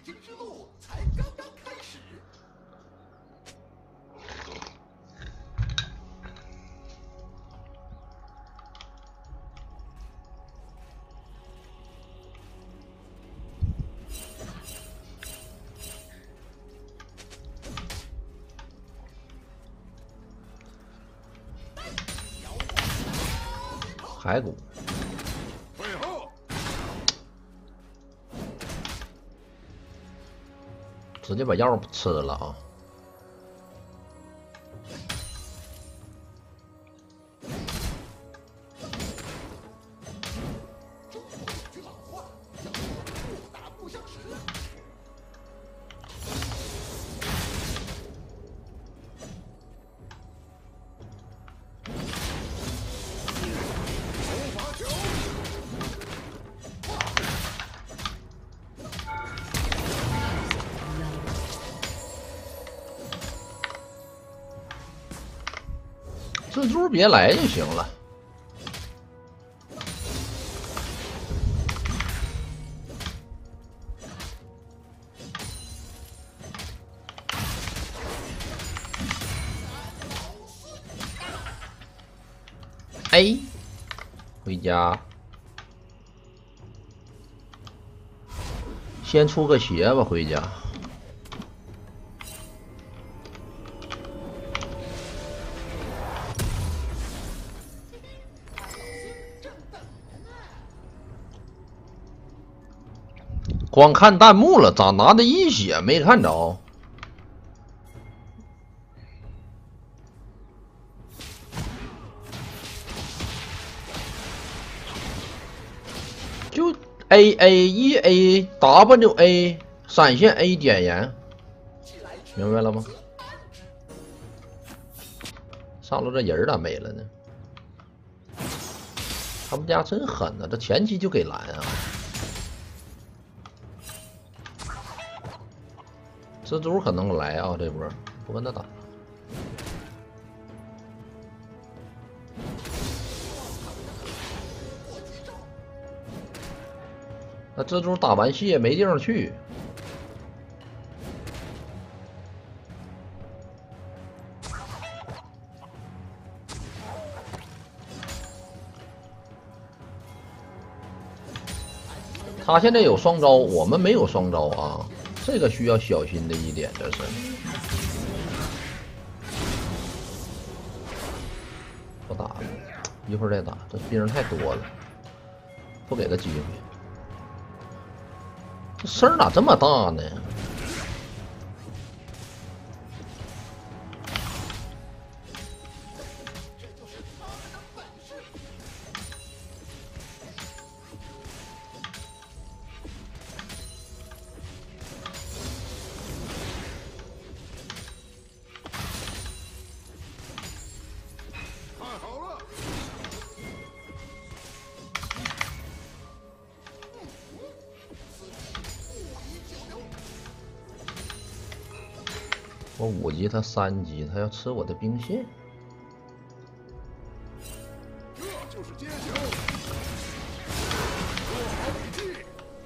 经之路才刚刚开始。 骸骨。 直接把药吃了啊！蜘蛛别来就行了。哎，回家，先出个鞋吧，回家。 光看弹幕了，咋拿的一血没看着？就 AA1A WA 闪现 A 点燃，明白了吗？上路这人咋没了呢？他们家真狠呐、这前期就给蓝啊！ 蜘蛛可能来啊，这波不跟他打。那蜘蛛打完血没地方去，他现在有双招，我们没有双招啊。 这个需要小心的一点，这是不打了，一会儿再打。这兵太多了，不给他机会。这声咋这么大呢？我5级，他3级，他要吃我的兵线。 这就是街球。做好笔记。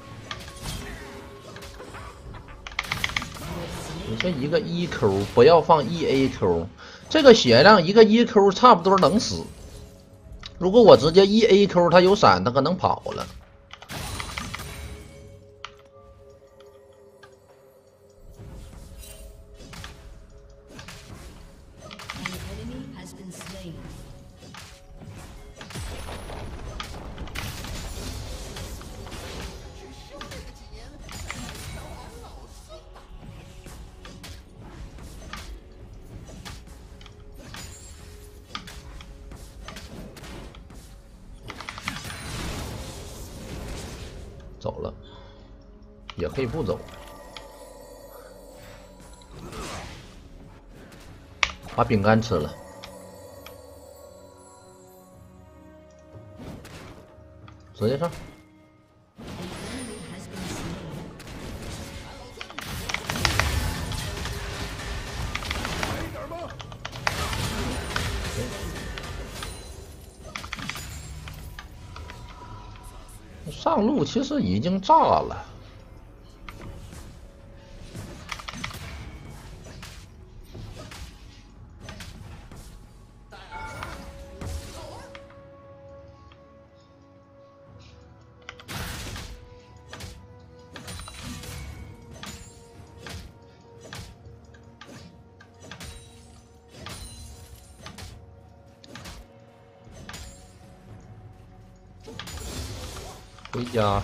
你这一个1Q，不要放1AQ，这个血量一个1Q 差不多能死。如果我直接1AQ，他有闪，他可能跑了。 走了，也可以不走，把饼干吃了，直接上。上路其实已经炸了， 回家。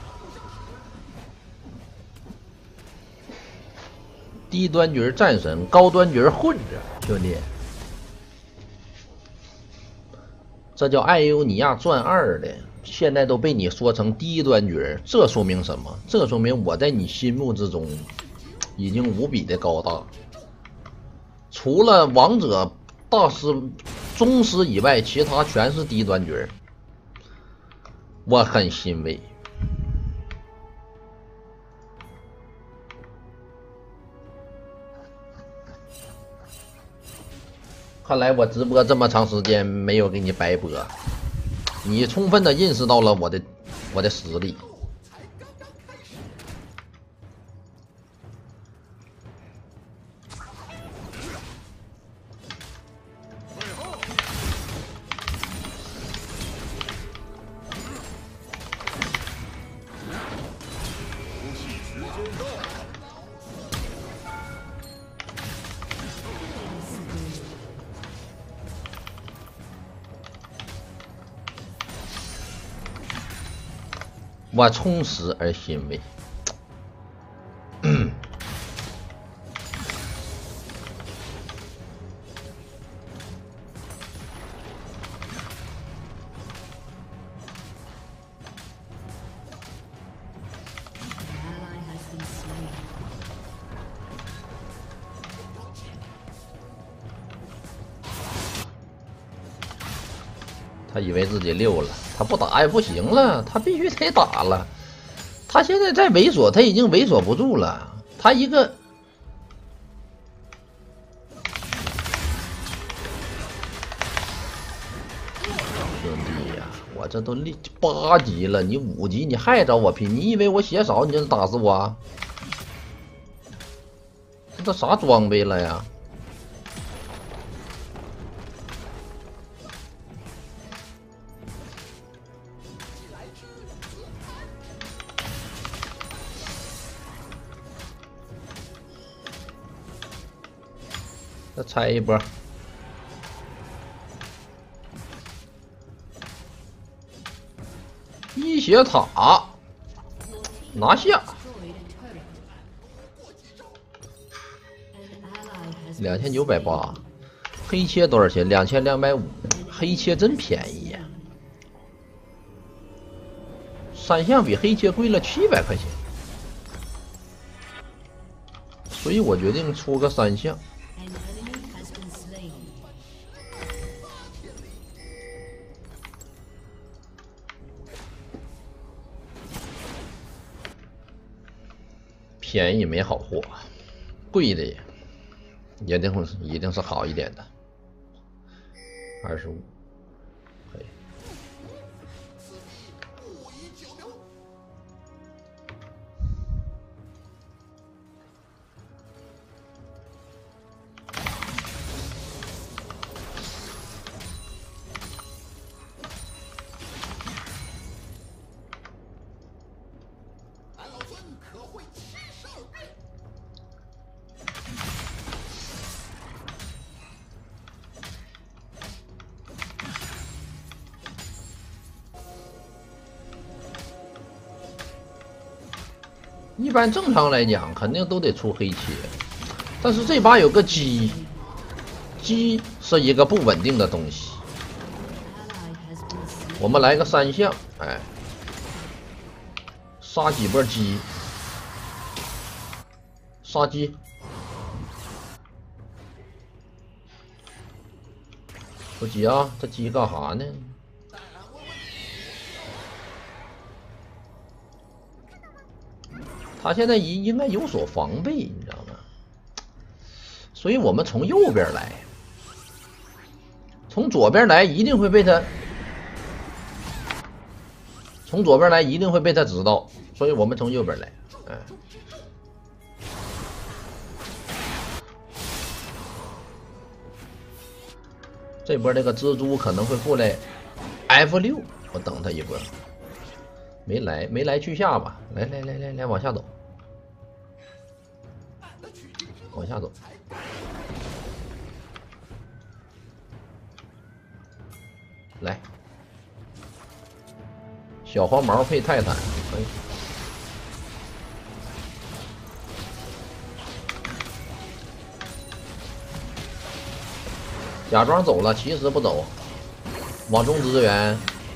低端局战神，高端局混着，兄弟。这叫艾欧尼亚传2的，现在都被你说成低端局，这说明什么？这说明我在你心目之中已经无比的高大。除了王者、大师、宗师以外，其他全是低端局，我很欣慰。看来我直播这么长时间没有给你白播，你充分的认识到了我的实力。我充实而欣慰。他以为自己溜了，他不打也不行了，他必须得打了。他现在在猥琐，他已经猥琐不住了。他一个兄弟呀，我这都8级了，你5级你还找我拼？你以为我血少你就能打死我？这啥装备了呀？再拆一波，一血塔拿下，2980，黑切多少钱？2250，黑切真便宜呀！3项比黑切贵了700块钱，所以我决定出个3项。便宜没好货，贵的一定是好一点的。25，可以。一般正常来讲，肯定都得出黑切，但是这把有个鸡是一个不稳定的东西。我们来个3项，哎，杀几波鸡，杀鸡，不急啊，这鸡干啥呢？他现在应该有所防备，你知道吗？所以我们从右边来，从左边来一定会被他，从左边来一定会被他知道，所以我们从右边来，哎。这波这个蜘蛛可能会过来 F6，我等他一波。没来去下吧，来，往下走，往下走，来， 小黄毛配泰坦，可以。假装走了，其实不走，往中支援。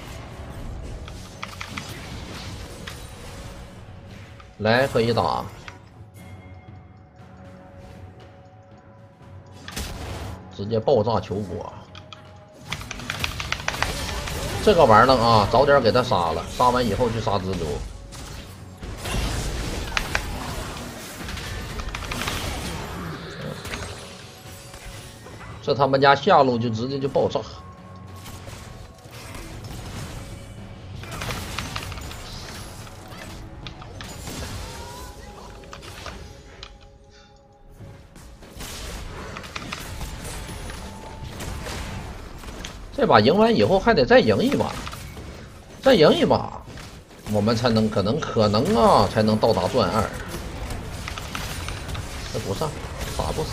来，可以打。直接爆炸球果。这个玩意儿啊，早点给他杀了，杀完以后去杀蜘蛛。这他们家下路就直接就爆炸。这把赢完以后还得再赢一把，再赢一把，我们才能可能啊，才能到达钻2。这不上，打不死。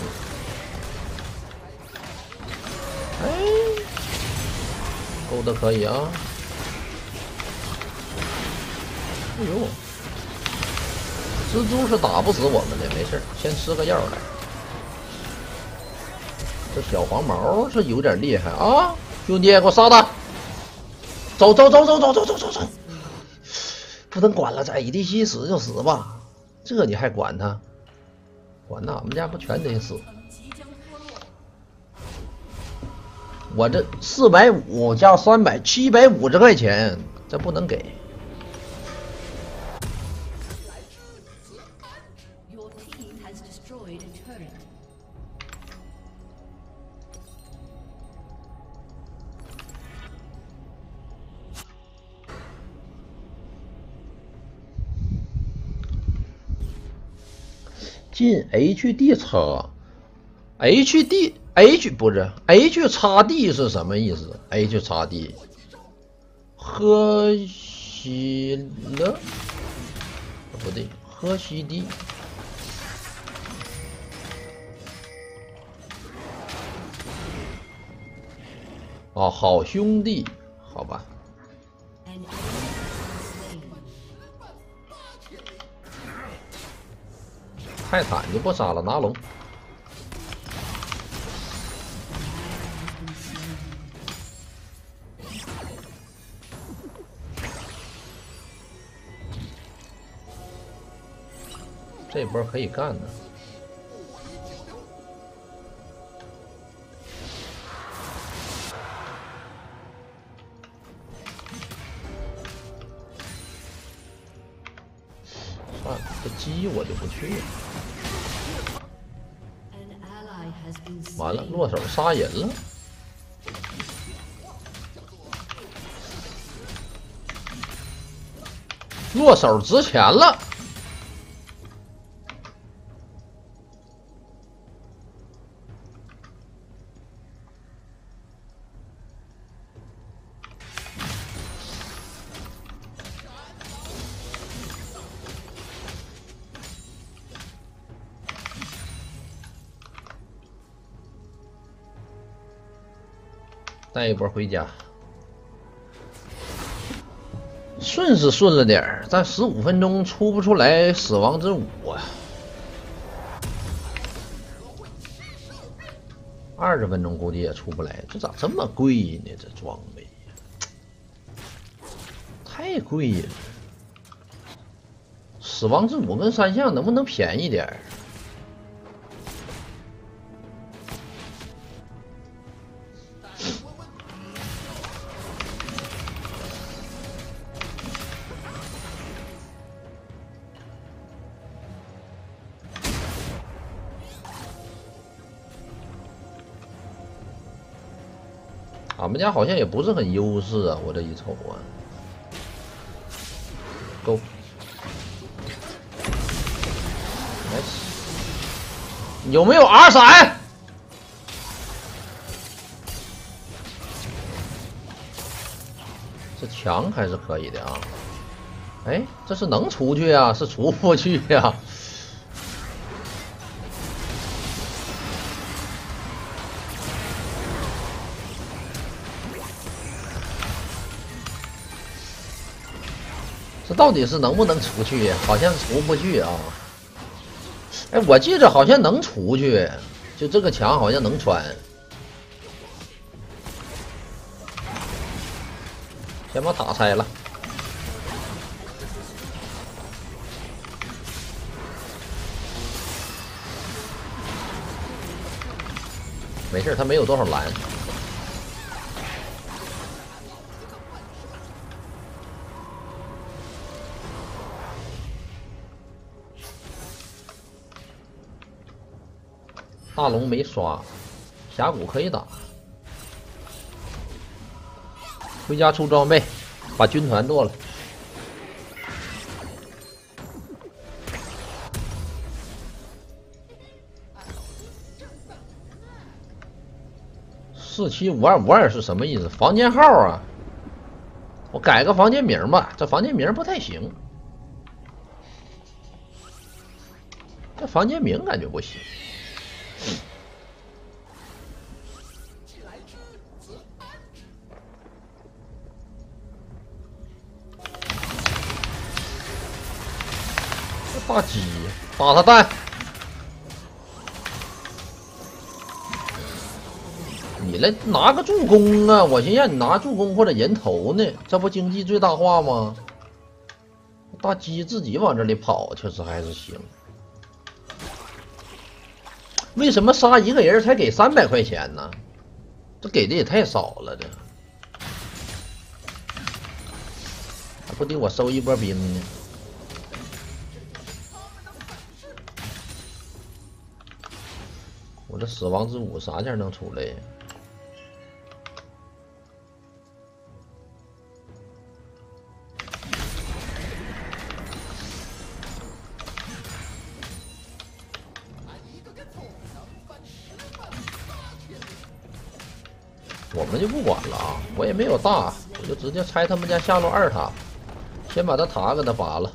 哎，勾的可以啊。哎呦，蜘蛛是打不死我们的，没事，先吃个药来。这小黄毛是有点厉害啊！兄弟，给我杀他！走！不能管了，这 ADC 死就死吧，这你还管他？管他，我们家不全得死？我这450加300，750块钱，这不能给。进 HD 叉 H 不是 H 叉 D 是什么意思 ？H 叉 D 喝西了不对，喝西地哦，好兄弟，好吧。泰坦就不杀了，拿龙。这波可以干的。算了，这鸡我就不去了。完了，落手杀人了。落手值钱了。带一波回家，顺是顺了点儿，但15分钟出不出来死亡之舞啊！20分钟估计也出不来，这咋这么贵呢？这装备太贵了。死亡之舞跟3项能不能便宜点儿？俺们家好像也不是很优势啊，我这一瞅啊，go， nice， 有没有 R 闪？这墙还是可以的啊。哎，这是能出去啊，是出不去呀。 这到底是能不能出去呀？好像出不去啊。哎，我记着好像能出去，就这个墙好像能穿。先把塔拆了。没事，他没有多少蓝。大龙没刷，峡谷可以打。回家出装备，把军团剁了。475252是什么意思？房间号啊！我改个房间名吧，这房间名不太行。这房间名感觉不行。这大鸡打他蛋！你来拿个助攻啊！我寻思让你拿助攻或者人头呢，这不经济最大化吗？大鸡自己往这里跑，确实还是行。为什么杀一个人才给300块钱呢？这给的也太少了，这不得我收一波兵呢？我这死亡之舞啥件能出来呀？我们就不管了啊，我也没有大，我就直接拆他们家下路2塔，先把他塔给他拔了，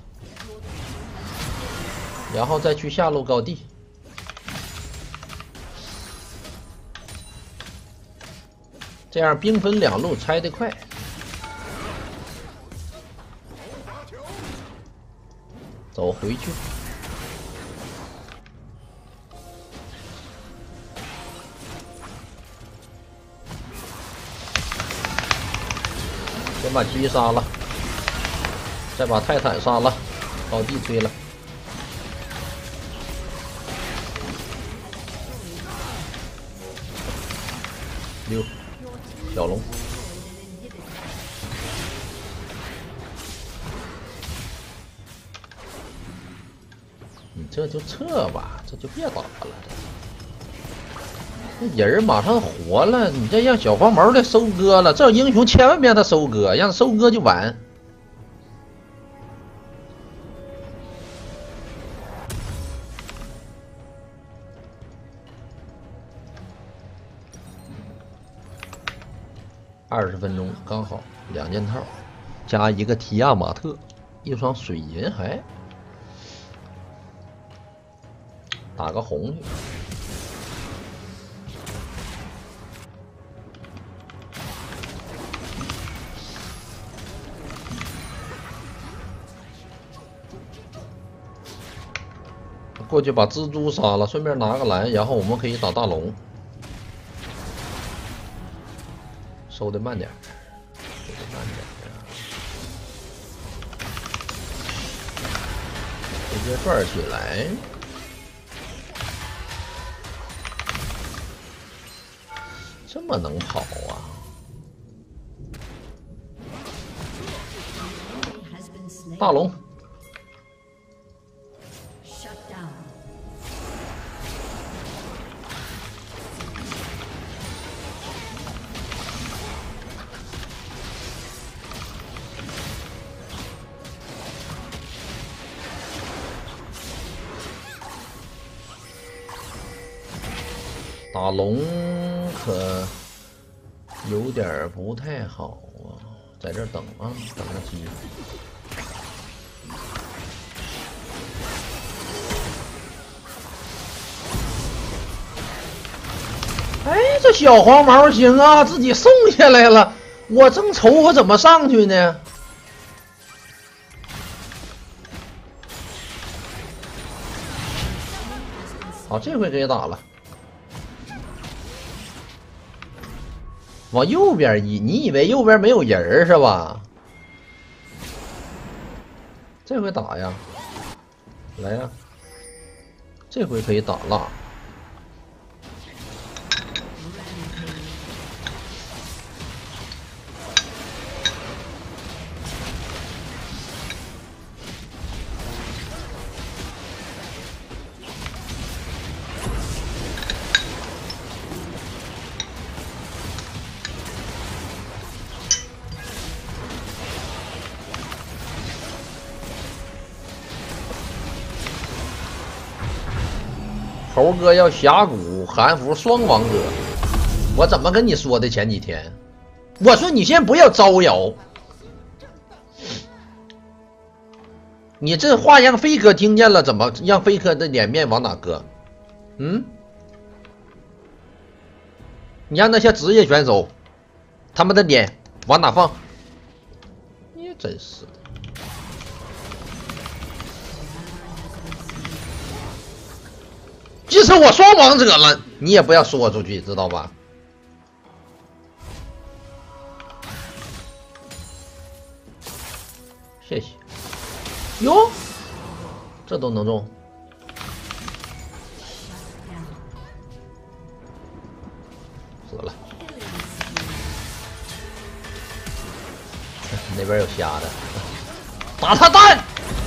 然后再去下路高地。这样兵分2路，拆得快。走回去。先把鸡杀了，再把泰坦杀了，高地推了。溜，小龙。你这就撤吧，这就别打了。那人马上活了，你这让小黄毛来收割了，这英雄千万别让他收割，让他收割就完。20分钟刚好2件套，加一个提亚马特，一双水银骸，打个红去。过去把蜘蛛杀了，顺便拿个蓝，然后我们可以打大龙。收的慢点，收的慢点直接转起来。这么能跑啊！大龙。打龙可有点不太好啊，在这等啊，等个机会。哎，这小黄毛行啊，自己送下来了，我正愁我怎么上去呢。 好，这回可以打了。往右边移，你以为右边没有人是吧？这回打呀，来呀，这回可以打了。猴哥要峡谷韩服双王者，我怎么跟你说的？前几天我说你先不要招摇，你这话让飞哥听见了，怎么让飞哥的脸面往哪搁？嗯？你让那些职业选手，他们的脸往哪放？你真是的。即使我双王者了，你也不要说出去，知道吧？谢谢。哟，这都能中。死了。那边有瞎的，打他蛋！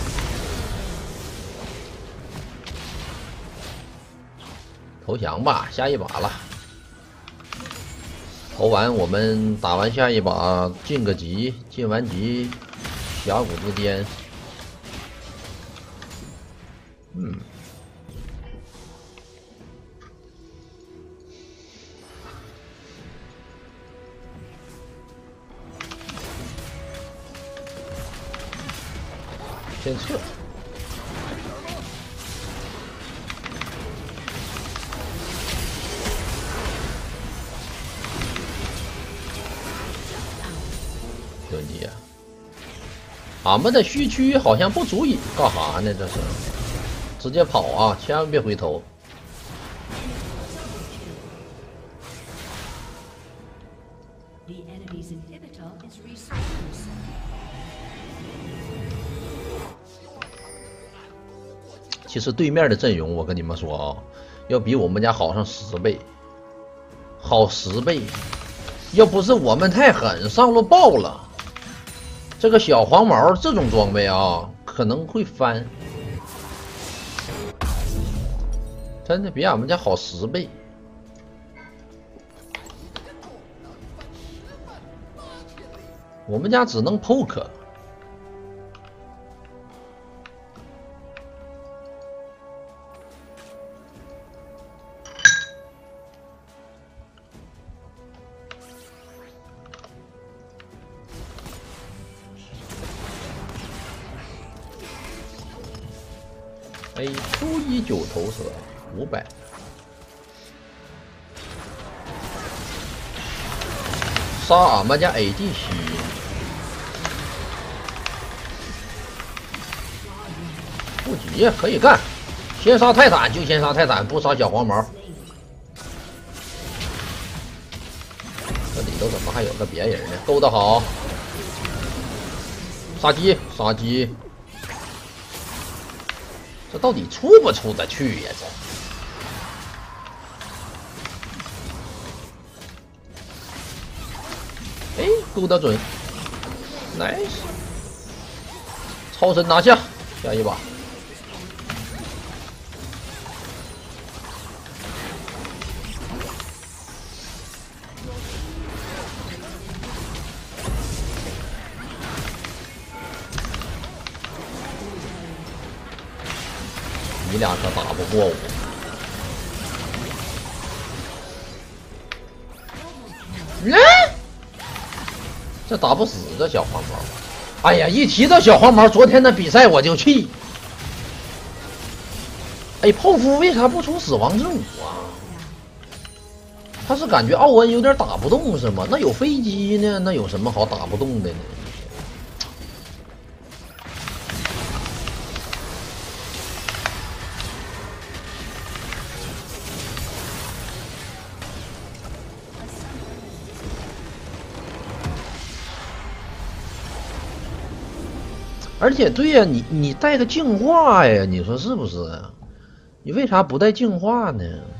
投降吧，下一把了。投完我们打完下一把，晋个级，晋完级，峡谷之巅。先撤。有你呀！俺们的虚区好像不足以干啥呢？这是直接跑啊！千万别回头。其实对面的阵容，我跟你们说啊，要比我们家好上10倍，好10倍。要不是我们太狠，上路爆了。这个小黄毛这种装备啊，可能会翻，真的比俺们家好10倍。我们家只能 poke。哎，Q19投射500，杀俺们家 AD 吸，不急可以干，先杀泰坦就先杀泰坦，不杀小黄毛。这里头怎么还有个别人呢？勾得好，杀鸡杀鸡。这到底出不出得去呀？这，哎，勾得准 ，nice， 超神拿下，下一把。你俩可打不过我。这打不死这小黄毛。哎呀，一提到小黄毛，昨天的比赛我就气。哎，泡芙为啥不出死亡之舞啊？他是感觉奥恩有点打不动是吗？那有飞机呢，那有什么好打不动的呢？ 而且对呀、你带个净化呀，你说是不是啊？你为啥不带净化呢？